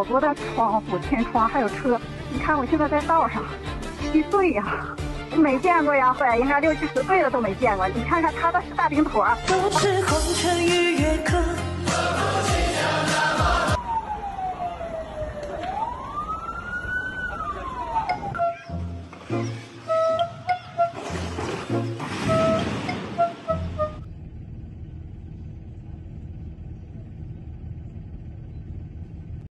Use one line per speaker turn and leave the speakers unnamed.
多的窗户、天窗，还有车。你看我现在在道上，7岁呀，没见过呀，应该60、70岁了都没见过。你看看他的大冰坨。
都是红尘与月歌。